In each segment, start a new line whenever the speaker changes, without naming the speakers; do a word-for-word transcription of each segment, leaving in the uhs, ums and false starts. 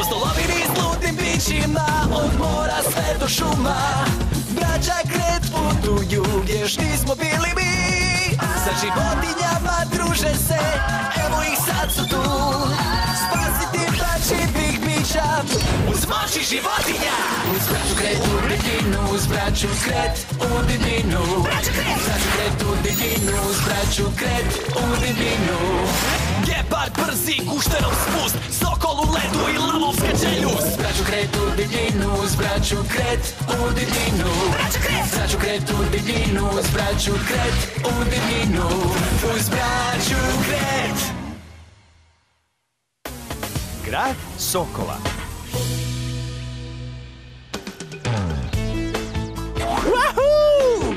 pustolovini s ludnim bićima, od mora sve do šuma. Braća Kret putuju gdje još nismo bili mi. Sa životinjama druže se, evo ih sad su tu. Spasiti plačivih bića uz moći životinja. Uz braću Kret u divljinu, uz braću Kret u divljinu. Braću Kret u divljinu, uz braću Kret u divljinu. Gepard brzi, gušterov spust, sokol u ledu i lavovska čeljust. Braću Kret u divljinu, uz braću Kret u divljinu. Braću Kret u divljinu, uz braću Kret u divljinu. Uz braću Kret.
Grad Sokola.
Wahoo!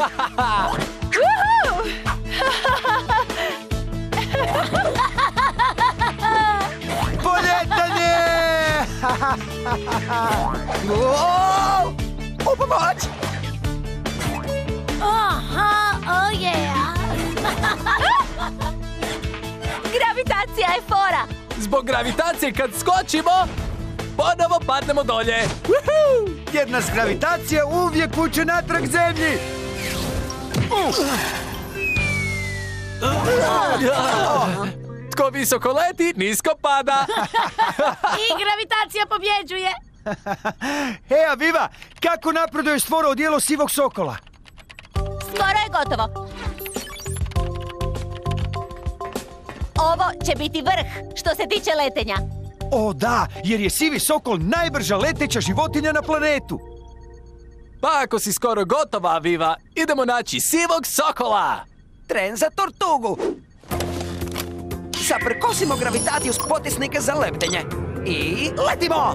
Woohoo!
Poljetanje! O, u pomoć!
Aha, oh yeah!
Gravitacija je fora!
Zbog gravitacije kad skočimo, ponovo padnemo dolje.
Uhu! Jer nas gravitacija uvijek vuče natrag zemlji.
Tko visoko leti, nisko pada.
I gravitacija pobjeđuje!
Hej, Aviva, kako napreduje stvoro odijelo sivog sokola?
Skoro je gotovo. Ovo će biti vrh što se tiče letenja.
O da, jer je sivi sokol najbrža leteća životinja na planetu.
Pa ako si skoro gotova, Aviva, idemo naći sivog sokola.
Tren za tortugu. Zaprkosimo gravitaciju s potisnike za leptenje. I letimo!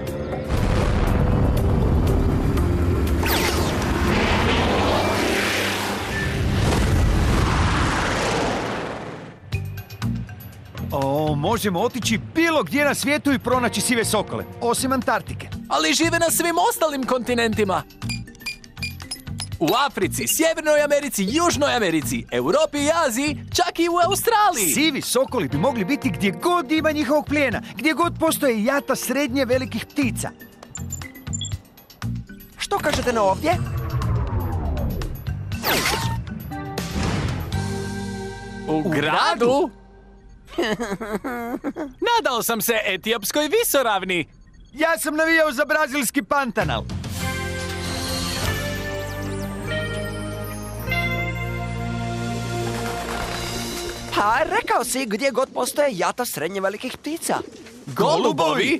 O, možemo otići bilo gdje na svijetu i pronaći sive sokole, osim Antarktike.
Ali žive na svim ostalim kontinentima. U Africi, Sjevernoj Americi, Južnoj Americi, Europi i Aziji, čak i u Australiji.
Sivi sokoli bi mogli biti gdje god ima njihovog plijena, gdje god postoje jata srednje velikih ptica.
Što kažete na ovdje?
U gradu? Nadao sam se etiopskoj visoravni.
Ja sam navijao za brazilski Pantanal.
Pa, rekao si gdje god postoje jata srednje velikih ptica.
Golubovi?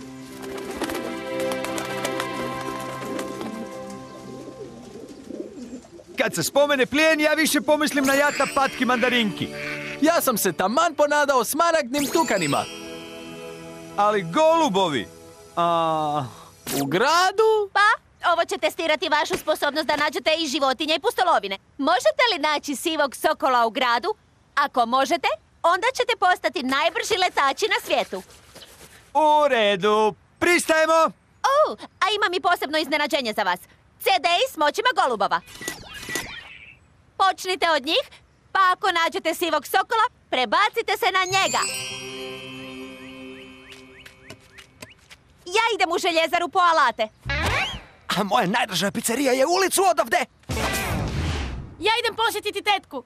Kad se spomene plijen, ja više pomislim na jata patki mandarinki.
Ja sam se taman ponadao smaragdnim tukanima.
Ali golubovi... A...
U gradu?
Pa, ovo će testirati vašu sposobnost da nađete i životinje i pustolovine. Možete li naći sivog sokola u gradu? Ako možete, onda ćete postati najbrži letači na svijetu.
U redu, pristajemo!
O, a imam i posebno iznenađenje za vas. ce de i s moćima golubova. Počnite od njih, pa ako nađete sivog sokola, prebacite se na njega. Ja idem u željezaru po alate.
A moja najdraža pizzerija je ulicu odavde.
Ja idem posjetiti tetku.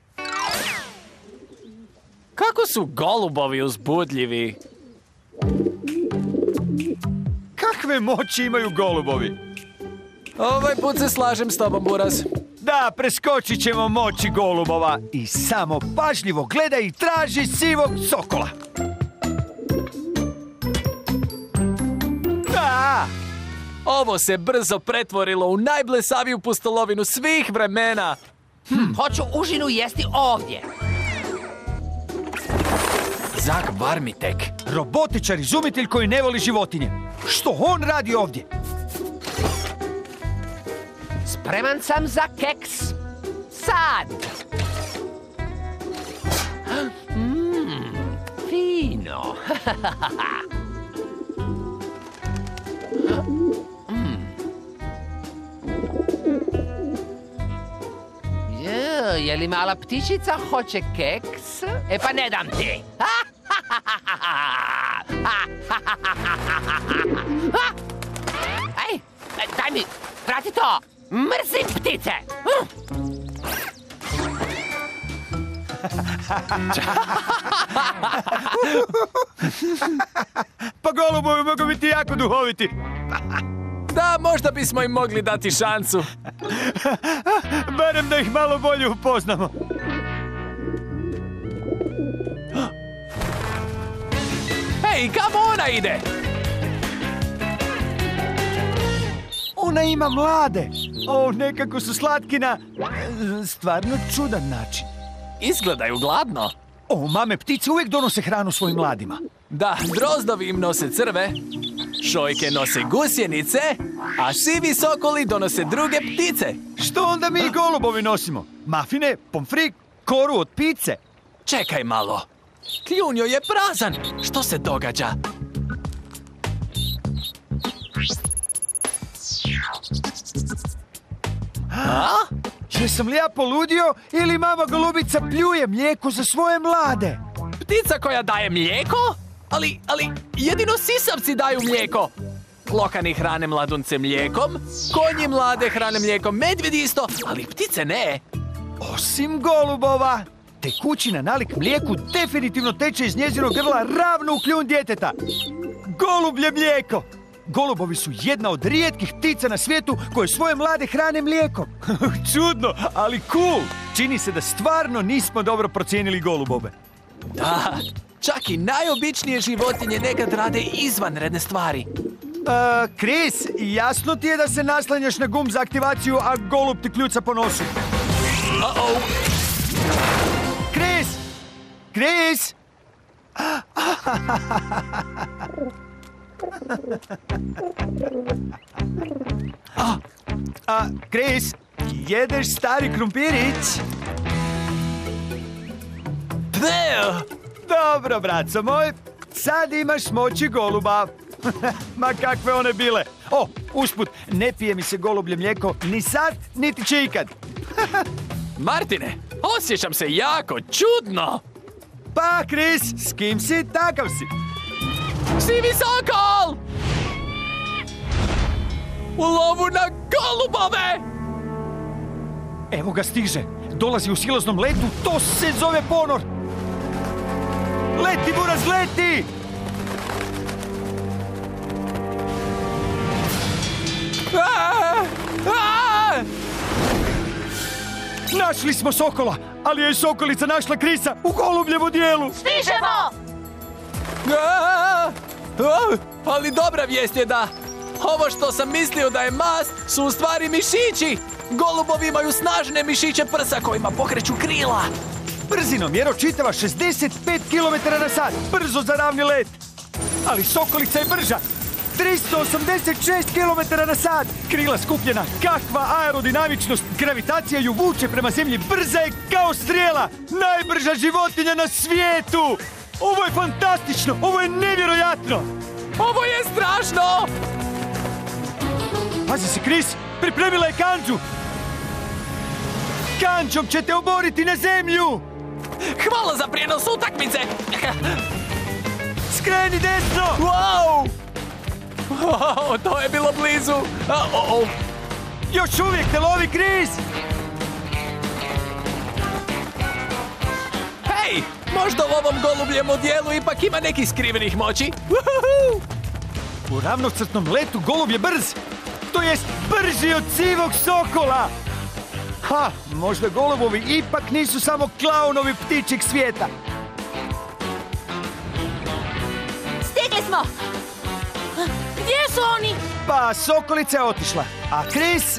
Kako su golubovi uzbudljivi?
Kakve moći imaju golubovi?
Ovaj put se slažem s tobom, Buraz.
Da, preskočit ćemo moći golubova i samo pažljivo gledaj i traži sivog sokola. Da!
Ovo se brzo pretvorilo u najblesaviju pustolovinu svih vremena.
Hm, hoću užinu jesti ovdje.
Zak Varmitek.
Robotičar, izumitelj koji ne voli životinje. Što on radi ovdje?
Spreman sam za keks. Sad. Mm, fino. mm. Je, je li mala ptičica hoće keks? E pa ne dam ti. A! Aj, daj mi, vrati to! Mrzim ptice! Hm.
Pa golubovi mogu biti jako duhoviti.
Da, možda bismo im mogli dati šansu.
Barem da ih malo bolje upoznamo.
Hej, kamo ona ide?
Ona ima mlade. O, nekako su slatki na stvarno čudan način.
Izgledaju gladno.
O, mame ptice uvijek donose hranu svojim mladima.
Da, drozdovi im nose crve, šojke nose gusjenice, a sivi sokoli donose druge ptice.
Što onda mi golubovi nosimo? Mafine, pomfrik, koru od pice.
Čekaj malo. Kljunjo je prazan. Što se događa? A?
Jesam li ja poludio ili mama golubica pljuje mlijeko za svoje mlade?
Ptica koja daje mlijeko? Ali, ali, jedino sisavci daju mlijeko. Klokani hrane mladunce mlijekom, konji mlade hrane mlijekom, medvjedi isto, ali ptice ne.
Osim golubova, tekućina nalik mlijeku definitivno teče iz njezinog grla ravno u kljun djeteta. Golublje mlijeko! Golubovi su jedna od rijetkih ptica na svijetu koje svoje mlade hrane mlijekom. Čudno, ali cool! Čini se da stvarno nismo dobro procijenili golubove.
Da, čak i najobičnije životinje nekad rade izvanredne stvari.
Uh, Chris, jasno ti je da se naslanjaš na gum za aktivaciju, a golub ti kljuca po nosu.
Uh-oh.
Chris! Chris! A, a, Chris, jedeš stari krumpirić?
Pfeo!
Dobro, braco moj, sad imaš moći goluba. Ma kakve one bile. O, usput, ne pije mi se golublje mlijeko ni sad, niti će ikad.
Martine, osjećam se jako čudno.
Pa, Chris, s kim si, takav si.
Sivi sokol! U lovu na golubove!
Evo ga stiže. Dolazi u silaznom letu, to se zove ponor. Leti, buraz, leti!
Aaaa! Aaaa!
Našli smo sokola, ali je sokolica našla Krisa u golubljevu dijelu.
Stižemo!
Aaaa! O, ali dobra vijest je da ovo što sam mislio da je mast su u stvari mišići. Golubovi imaju snažne mišiće prsa kojima pokreću krila.
Brzinom jer očitava šezdeset pet kilometara na sat, brzo za ravni let. Ali sokolica je brža, tristo osamdeset šest kilometara na sat. Krila skupljena, kakva aerodinamičnost, gravitacija ju vuče prema zemlji, brza je kao strijela, najbrža životinja na svijetu. Ovo je fantastično, ovo je nevjerojatno.
Ovo je strašno!
Pazi se, Chris, pripremila je kanđu. Kanđom će te oboriti na zemlju.
Hvala za prijenos utakmice!
Skreni desno.
Wow! Wow, to je bilo blizu! A, oh, oh.
Još uvijek te lovi, Chris.
Hej! Možda u ovom golubljem odijelu ipak ima nekih skrivenih moći. Uhuhu!
U ravnocrtnom letu golub je brz. To jest brži od sivog sokola. Ha, možda golubovi ipak nisu samo klaunovi ptičjeg svijeta.
Stigli smo!
Gdje su oni?
Pa sokolica je otišla, a Chris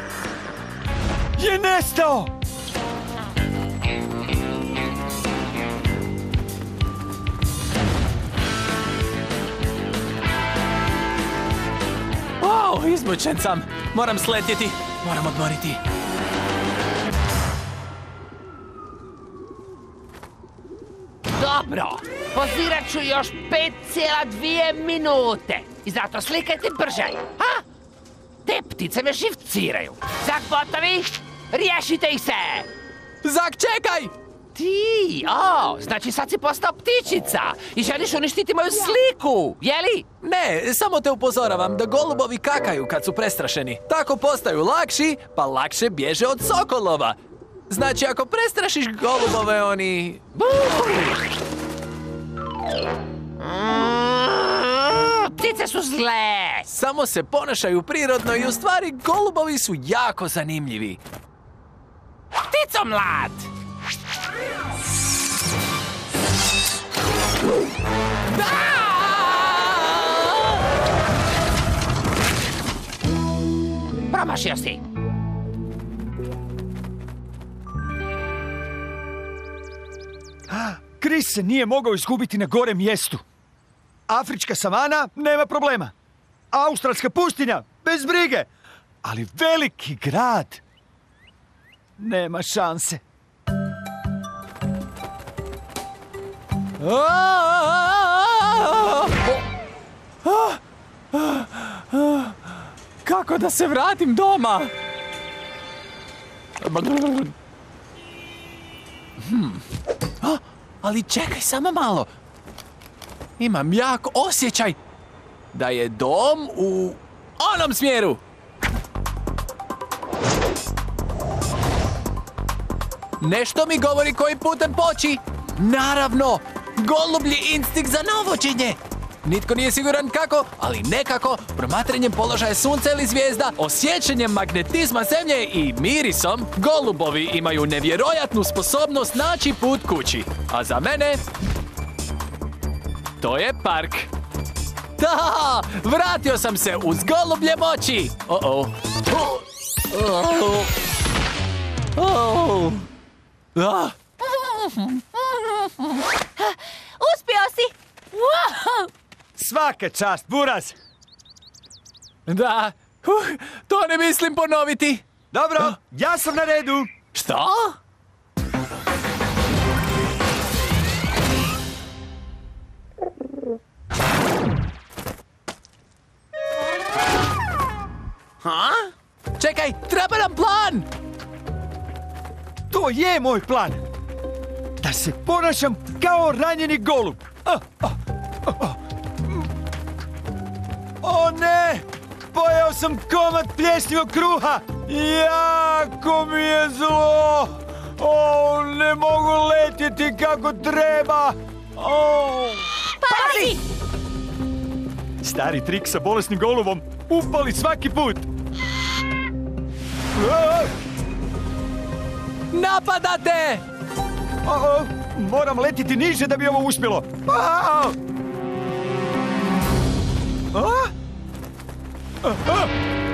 je nestao.
Wow, izmučen sam. Moram sletjeti. Moram odmoriti.
Dobro, pozirat ću još pet cijela dvije minute. I zato slikajte brže. Ha? Te ptice me živciraju. Zak gotovi? Riješite ih se!
Zak, čekaj!
Ti, o, znači sad si postao ptičica i želiš uništiti moju sliku, jeli?
Ne, samo te upozoravam da golubovi kakaju kad su prestrašeni. Tako postaju lakši, pa lakše bježe od sokolova. Znači, ako prestrašiš golubove, oni...
Ptice su zle!
Samo se ponašaju prirodno i u stvari golubovi su jako zanimljivi.
Ptico mlad! Promašio si!
Chris se nije mogao izgubiti na gore mjestu. Afrička savana, nema problema. Australska pustinja, bez brige. Ali veliki grad, nema šanse.
Kako da se vratim doma? Hmm. A, ali čekaj samo malo. Imam jak osjećaj da je dom u onom smjeru. Nešto mi govori koji putem poći. Naravno, golublji instinkt za navođenje. Nitko nije siguran kako, ali nekako, promatranjem položaja sunca ili zvijezda, osjećanjem magnetizma zemlje i mirisom, golubovi imaju nevjerojatnu sposobnost naći put kući. A za mene, to je park. Da, vratio sam se uz golublje moći. Oh-oh. Oh-oh. Oh. Ah.
Uspio si!
Wow!
Svaka čast, Buraz!
Da, uh, to ne mislim ponoviti.
Dobro, ja sam na redu.
Što? Ha? Čekaj, treba nam plan!
To je moj plan. Da se ponašam kao ranjeni golub. Ah, ah, ah, ah. O ne! Pojeo sam komad pljesnivog kruha. Jako mi je zlo. O, ne mogu letjeti kako treba. O.
Pazi!
Stari trik sa bolesnim golubom. Upali svaki put. A!
Napadate!
O-o, moram letiti niže da bi ovo uspjelo. A! A? A?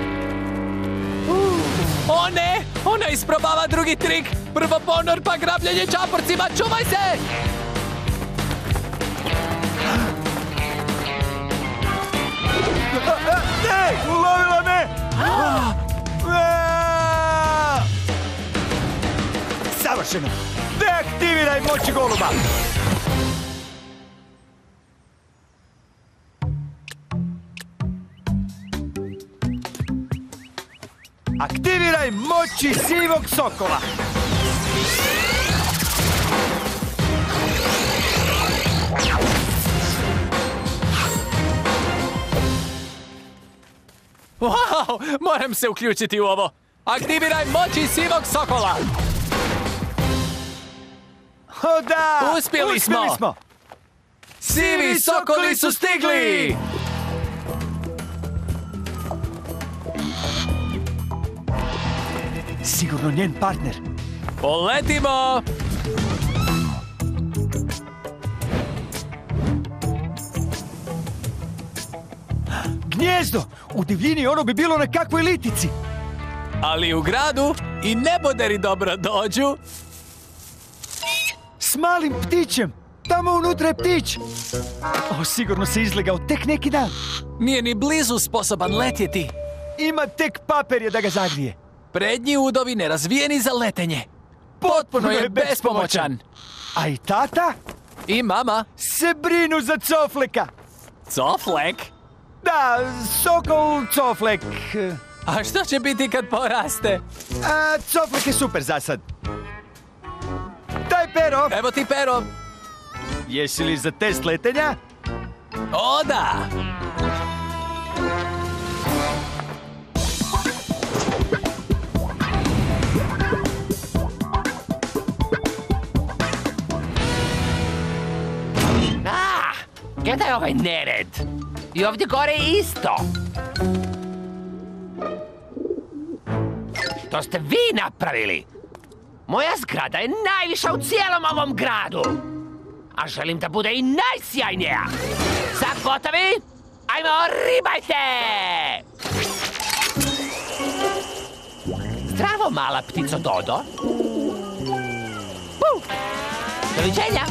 O ne! Ona isprobava drugi trik! Prvo ponor pa grabljenje čaporcima! Čuvaj se!
Ne! Ulovila me! A! Savršeno! Deaktiviraj moći goluba! Aktiviraj moći sivog sokola!
Wow! Moram se uključiti u ovo! Aktiviraj moći sivog sokola!
O da!
Uspjeli smo!
Uspjeli smo!
Sivi sokoli su stigli!
Sigurno njen partner.
Poletimo!
Gnjezdo! U divljini ono bi bilo na kakvoj litici.
Ali u gradu i neboderi dobro dođu.
S malim ptićem. Tamo unutra je ptić. O, sigurno se izlegao tek neki dan.
Nije ni blizu sposoban letjeti.
Ima tek papirje da ga zagrije.
Prednji udovi nerazvijeni za letenje. Potpuno je bespomoćan.
A i tata
I mama.
se brinu za Cofleka.
Coflek?
Da, sokol Coflek.
A što će biti kad poraste?
A, Coflek je super za sad. Taj pero!
Evo ti pero.
Jesi li za test letenja?
O da!
Ah, gledaj ovaj nered. I ovdje gore isto. To ste vi napravili. Moja zgrada je najviša u cijelom ovom gradu. A želim da bude i najsjajnija. Sad gotovi? Ajmo, ribajte! Zdravo, mala ptico Dodo. Uh, doviđenja.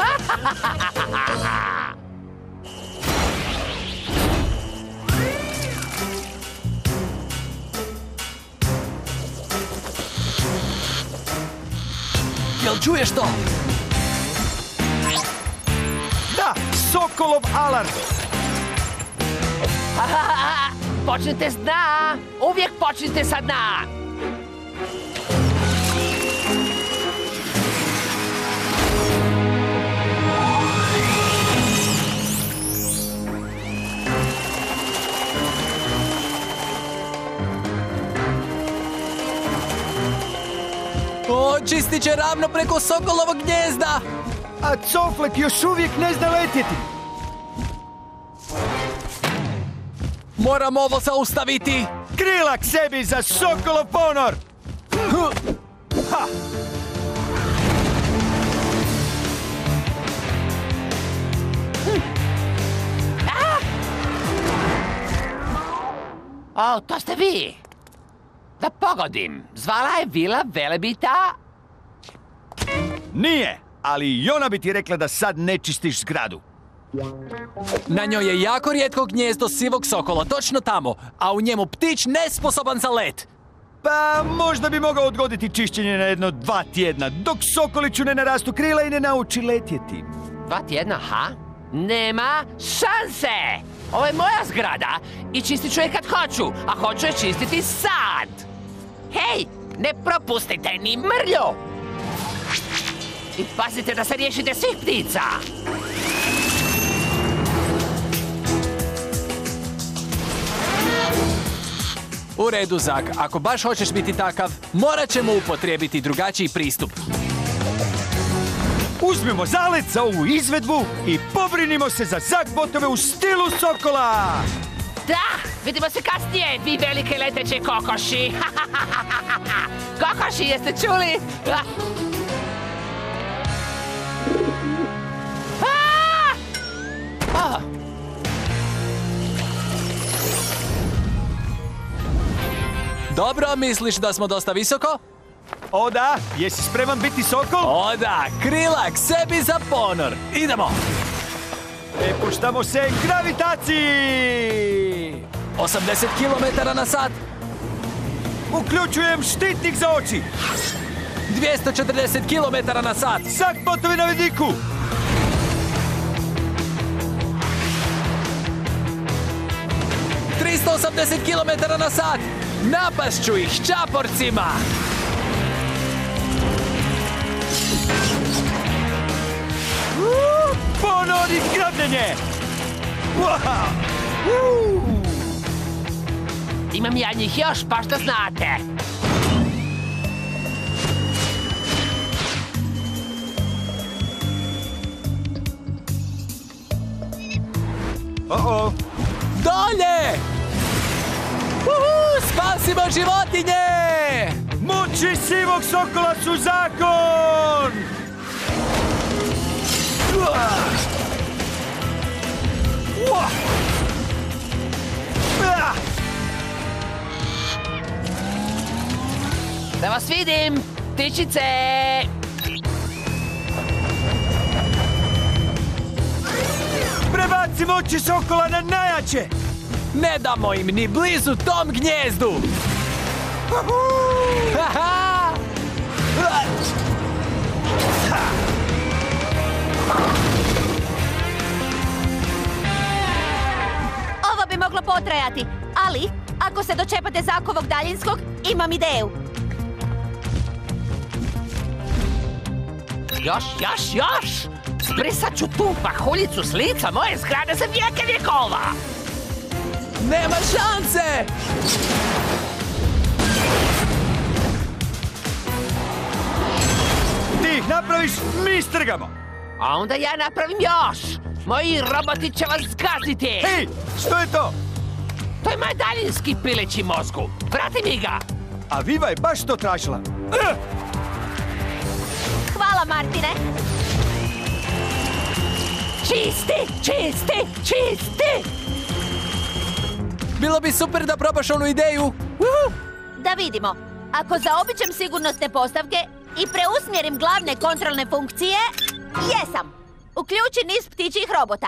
Jel čuješ to?
Da, Sokolov alarm!
Počnite s dna. Uvijek počnite sa dna.
O, čistit će ravno preko Sokolovog gnjezda!
A Coflek još uvijek ne zna letjeti.
Moram ovo zaustaviti!
Krilak sebi za Sokolov ponor! Ha!
O, to ste vi. Da pogodim, zvala je Vila Velebita?
Nije, ali i ona bi ti rekla da sad ne čistiš zgradu.
Na njoj je jako rijetko gnjezdo sivog sokola, točno tamo, a u njemu ptić nesposoban za let.
Pa možda bi mogao odgoditi čišćenje na jedno dva tjedna, dok Sokoliću ne narastu krila i ne nauči letjeti.
Dva tjedna, ha? Nema šanse! Ovo je moja zgrada i čistit ću je kad hoću, a hoću je čistiti sad! Hej, ne propustite ni mrlju! I pazite da se riješite svih ptica!
U redu, Zak, ako baš hoćeš biti takav, morat ćemo upotrijebiti drugačiji pristup.
Uzmimo zalet za ovu izvedbu i pobrinimo se za Zakbotove u stilu Sokola!
Da, vidimo se kasnije, vi velike leteće kokoši! Kokoši, jeste čuli? Ah! Ah!
Dobro, misliš da smo dosta visoko?
O da, jesi spreman biti Sokol?
O da, Krilak, sebi za ponor. Idemo!
Prepuštamo se gravitaciji!
osamdeset kilometara na sat,
Uključujem štitnik za oči!
dvjesto četrdeset kilometara na sat.
Zakbotovi na vidiku!
tristo osamdeset kilometara na sat. Napast ću ih čaporcima.
Ponor i grabnjenje! Wow! Uh!
Imam ja njih još, baš da znate.
O-o!
Dolje! Uhu, spasimo životinje!
Muči sivog Sokola su zakon! Uah! Uah! Ah!
Da vas vidim, ptičice!
Prebaci moći Sokola na najjače!
Ne damo im ni blizu tom gnjezdu! Haha!
Ovo bi moglo potrajati, ali ako se dočepate Zakovog daljinskog, imam ideju.
Još, još, još! Zbrisat ću tu pahuljicu s lica moje zgrade za vijeke vjekova!
Nema šanse!
Ti ih napraviš, mi strgamo!
A onda ja napravim još! Moji roboti će vas zgaziti!
Hej, što je to?
To je moj daljinski pileći mozgu! Vrati mi ga!
A Viva je baš to tražila. Uh!
Hvala, Martine.
Čisti, čisti, čisti!
Bilo bi super da probaš onu ideju. Uhu.
Da vidimo. Ako zaobiđem sigurnosne postavke i preusmjerim glavne kontrolne funkcije, jesam. Uključi niz ptičjih robota.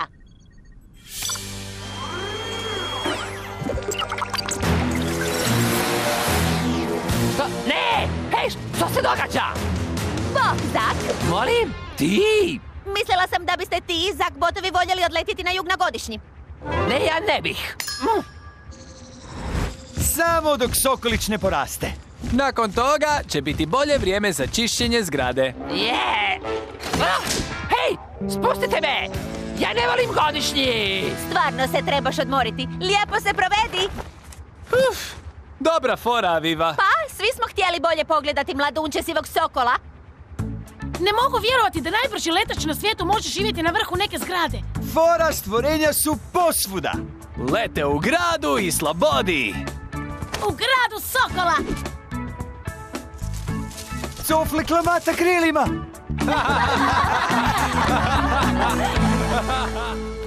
To, ne! Hej, što se događa?
Bok, Zak.
Molim? Ti?
Mislila sam da biste ti i Zak botovi voljeli odletiti na jug na godišnji.
Ne, ja ne bih. Mm.
Samo dok Sokolić ne poraste.
Nakon toga će biti bolje vrijeme za čišćenje zgrade.
Je! Ah, hej, spustite me! Ja ne volim godišnji!
Stvarno se trebaš odmoriti. Lijepo se provedi.
Uf, dobra fora, Aviva.
Pa, svi smo htjeli bolje pogledati mladunče sivog sokola.
Ne mogu vjerovati da najbrži letač na svijetu može živjeti na vrhu neke zgrade.
Fora stvorenja su posvuda.
Lete u gradu i slobodi.
U gradu Sokola!
Cofle klamata krilima.